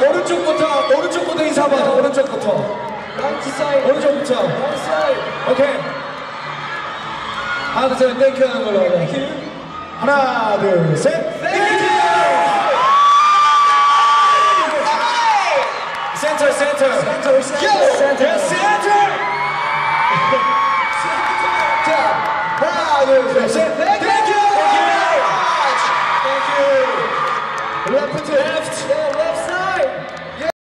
오른쪽부터 인사봐. 오른쪽부터. 오른쪽부터. 오케이. 하나, 둘, 셋, 땡큐 하는 걸로 하자. 하나, 둘, 셋, 땡큐! 센터. 자, 하나, 둘, 셋, 땡큐!